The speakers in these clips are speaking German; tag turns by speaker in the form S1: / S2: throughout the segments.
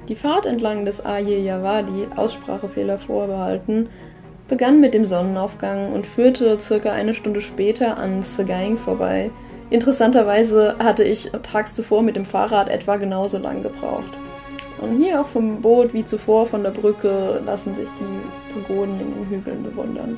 S1: Die Fahrt entlang des Ayeyarwady, Aussprachefehler vorbehalten, begann mit dem Sonnenaufgang und führte circa eine Stunde später an Sagaing vorbei. Interessanterweise hatte ich tags zuvor mit dem Fahrrad etwa genauso lang gebraucht. Und hier auch vom Boot wie zuvor von der Brücke lassen sich die Pagoden in den Hügeln bewundern.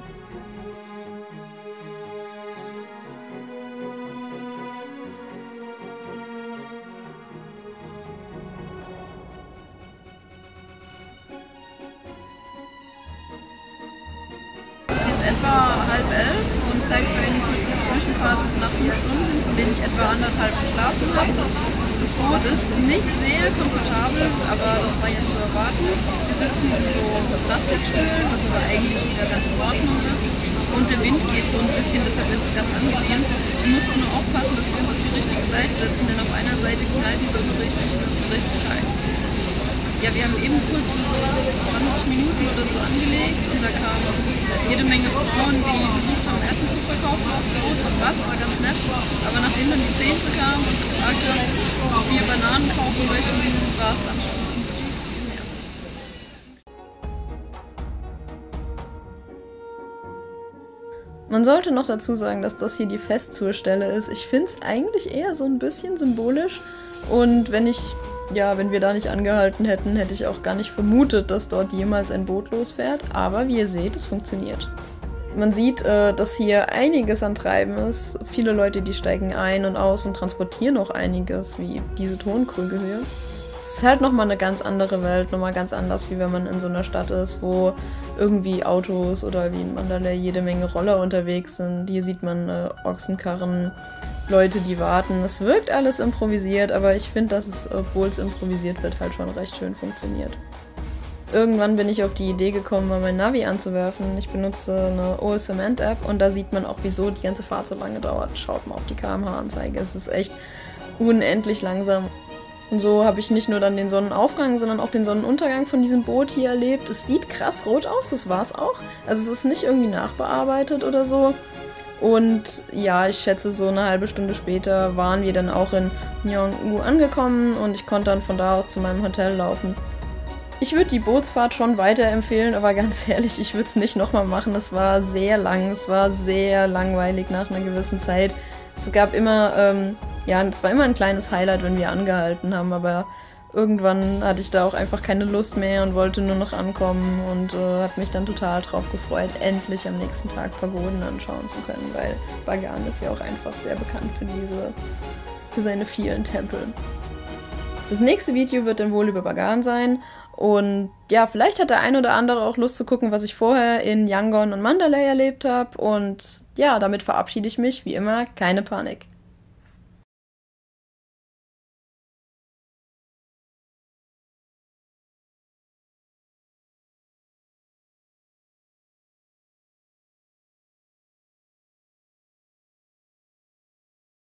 S2: Etwa 10:30 und Zeit für ein kurzes Zwischenfazit nach 5 Stunden, von denen ich etwa 1,5 geschlafen habe. Das Boot ist nicht sehr komfortabel, aber das war ja zu erwarten. Wir sitzen in so Plastikstühlen, was aber eigentlich wieder ganz in Ordnung ist. Und der Wind geht so ein bisschen, deshalb ist es ganz angenehm. Wir mussten nur aufpassen, dass wir uns auf die richtige Seite setzen, denn auf einer Seite knallt die Sonne richtig und es ist richtig heiß. Ja, wir haben eben kurz für so 20 Minuten oder so angelegt und da kamen jede Menge Frauen, die versucht haben, Essen zu verkaufen aufs Boot. Das war zwar ganz nett, aber nachdem dann die 10. kam und gefragt hat, ob wir Bananen kaufen möchten, war es dann schon ein bisschen nervig.
S1: Man sollte noch dazu sagen, dass das hier die Festzuhrstelle ist. Ich finde es eigentlich eher so ein bisschen symbolisch und wenn wir da nicht angehalten hätten, hätte ich auch gar nicht vermutet, dass dort jemals ein Boot losfährt. Aber wie ihr seht, es funktioniert. Man sieht, dass hier einiges an Treiben ist. Viele Leute, die steigen ein und aus und transportieren auch einiges, wie diese Tonkrüge hier. Es ist halt nochmal eine ganz andere Welt, nochmal ganz anders, wie wenn man in so einer Stadt ist, wo irgendwie Autos oder wie in Mandalay jede Menge Roller unterwegs sind. Hier sieht man Ochsenkarren, Leute, die warten. Es wirkt alles improvisiert, aber ich finde, dass es, obwohl es improvisiert wird, halt schon recht schön funktioniert. Irgendwann bin ich auf die Idee gekommen, mal mein Navi anzuwerfen. Ich benutze eine OSM-App und da sieht man auch, wieso die ganze Fahrt so lange dauert. Schaut mal auf die km/h-Anzeige, es ist echt unendlich langsam. Und so habe ich nicht nur dann den Sonnenaufgang, sondern auch den Sonnenuntergang von diesem Boot hier erlebt. Es sieht krass rot aus, das war es auch. Also es ist nicht irgendwie nachbearbeitet oder so. Und ja, ich schätze, so eine halbe Stunde später waren wir dann auch in Nyeongju angekommen und ich konnte dann von da aus zu meinem Hotel laufen. Ich würde die Bootsfahrt schon weiterempfehlen, aber ganz ehrlich, ich würde es nicht nochmal machen. Es war sehr lang, es war sehr langweilig nach einer gewissen Zeit. Es gab immer, es war immer ein kleines Highlight, wenn wir angehalten haben, aber irgendwann hatte ich da auch einfach keine Lust mehr und wollte nur noch ankommen und habe mich dann total drauf gefreut, endlich am nächsten Tag Pagoden anschauen zu können, weil Bagan ist ja auch einfach sehr bekannt für seine vielen Tempel. Das nächste Video wird dann wohl über Bagan sein und ja, vielleicht hat der ein oder andere auch Lust zu gucken, was ich vorher in Yangon und Mandalay erlebt habe und ja, damit verabschiede ich mich, wie immer, keine Panik.